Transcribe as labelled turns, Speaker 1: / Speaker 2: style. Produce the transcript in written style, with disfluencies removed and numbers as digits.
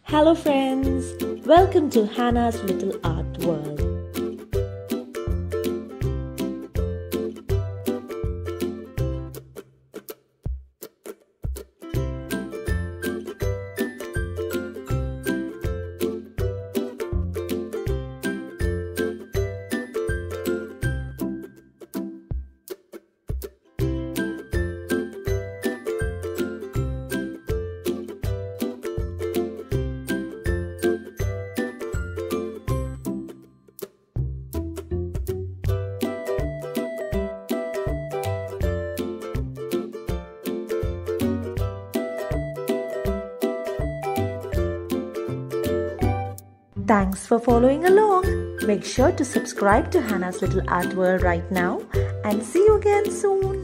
Speaker 1: Hello friends, welcome to Hannah's Little Art World. Thanks for following along. Make sure to subscribe to Hannah's Little Art World right now and see you again soon.